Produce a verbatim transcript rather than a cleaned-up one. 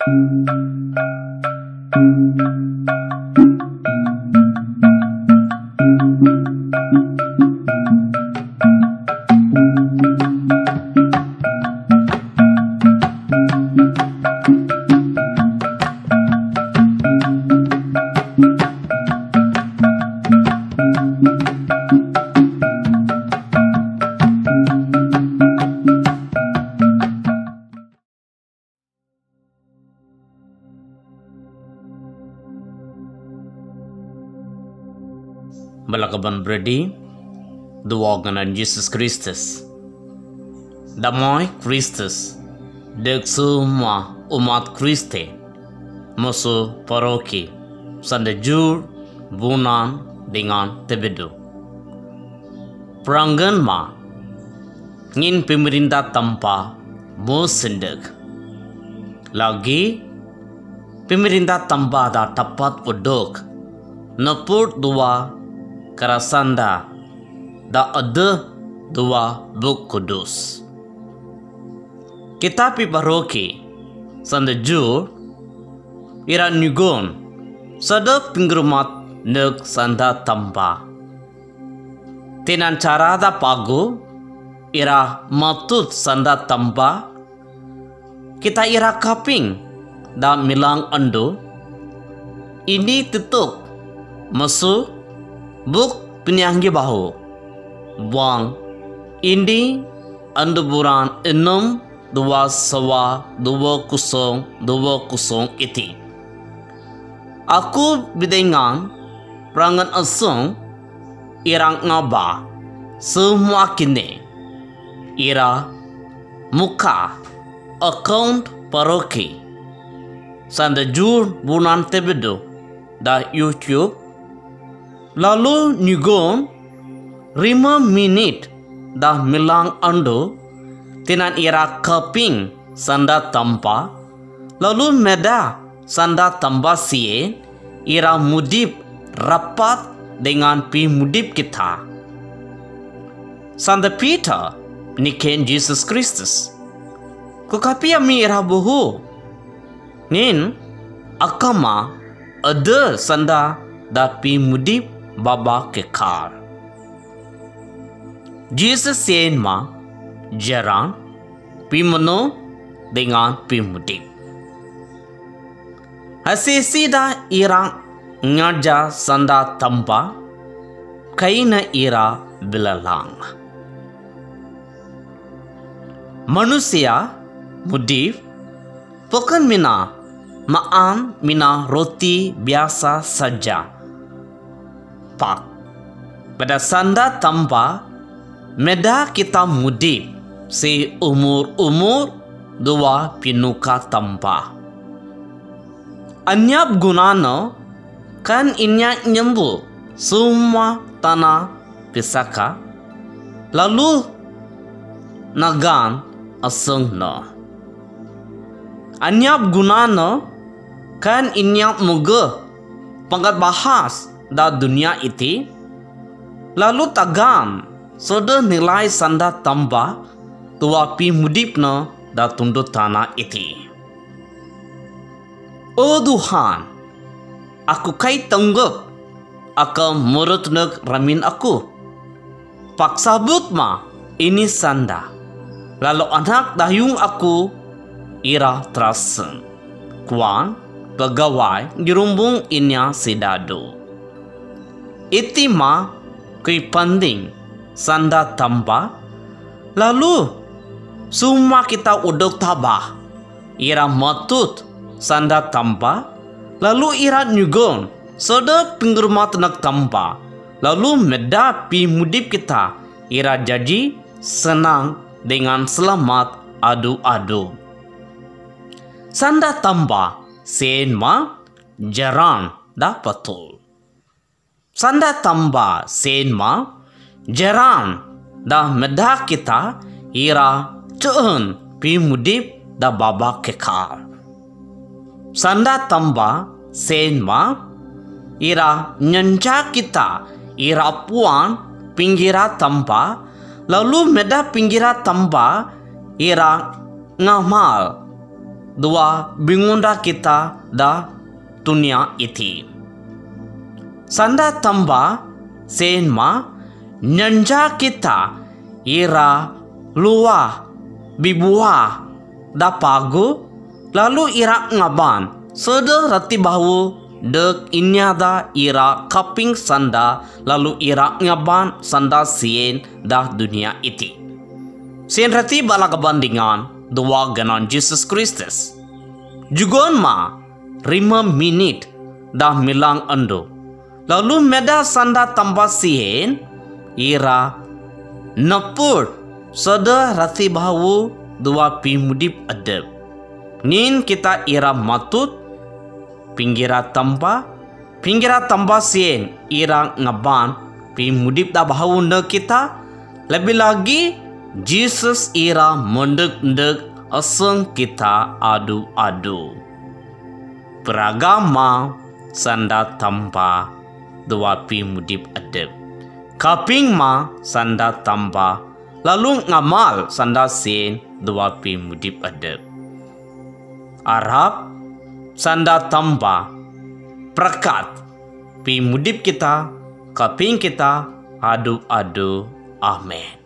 Balakaban Brady, Duwagan Jesus Christus, Damai Kristus, dek semua umat Kristi, musuh paroki, sandajur, bunan dengan tebedu. Peranggan ma, ngin pemerintah tanpa musendek. Lagi, pemerintah tanpa ada tepat uduk, nepur dua karasanda da ada dua buk kudus. Kita pi paroki sandajur ira nyugon sada pingrumat nek sanda tampa. Tenan cara da pagu ira matut sanda tampa. Kita ira kaping da milang ando. Ini tutuk masu buk penyanggi bahu. Buang ini ando buran enam dua sawa dua kusong dua kusong iti. Aku bidengan perangan asung irang ngaba semua kini ira muka account paroki sandajur bunan tebedo da YouTube. Lalu nyugon lima menit dah milang ando tenan ira kaping sanda tampa. Lalu meda sanda tambah sie ira mudip rapat dengan pi mudip kita. Sanda Peter niken Jesus Kristus. Kukapi ami ira buhu. Nin akama ada sanda da pi mudip baba kekal. Jesus sen ma jaran pimano dengan pimudip. Hasisi da ira ngaja sanda tampa kaina ira belalang. Manusia mudip bukan mina maan mina roti biasa saja. Pak pada sanda tampa meda kita mudip si umur-umur dua pinuka tampa. Anyap gunana kan inya nyembu semua tanah pisaka lalu nagan aseng na. Anyap gunana kan inya muga pangkat bahas da dunia iti lalu tagam soda nilai sanda tamba tua pi mudipna da tunduk tanah iti. Oh Tuhan, aku kai tanggap akan murut nek ramin aku. Paksa but ma ini sanda. Lalu anak dayung aku ira trasen. Kuan pegawai dirumbung inya sidado. Iti ma kui panding sanda tamba. Lalu semua kita udok tabah. Ira matut sanda tamba. Lalu ira nyugon soda pinggurmat nak tamba. Lalu meda pi mudip kita. Ira jadi senang dengan selamat adu-adu. Sanda tamba sen ma jaran da patul. Sanda tamba sen ma jaran da meda kita ira ceen pi mudip da baba kekal. Sanda tamba sen ma ira nyanca kita ira puan pinggira tamba. Lalu meda pinggira tamba ira ngamal dua bingunda kita da dunia iti. Sanda tamba sen ma nyanja kita ira luah bibua da pagu lalu ira ngaban sede rati bahu dek inyada ira kaping sanda lalu ira ngaban sanda sien da dunia iti. Sien rati bala kebandingan dua ganon Jesus Kristus. Jugon ma rima minit dah milang ando. Lalu meda sanda tambah sien ira napur sada rati bahu dua pimudip adab. Nin kita ira matut pinggira tamba pinggira tamba sien ira ngaban pimudip da bahu ne kita. Lebih lagi Jesus ira mendek-ndek aseng kita adu-adu. Beragama sanda tamba dua pimudip adab. Kaping ma sanda tamba lalu ngamal sanda sen dua pimudip adab. Arab sanda tamba prakat pimudip kita kaping kita adu-adu. Amin.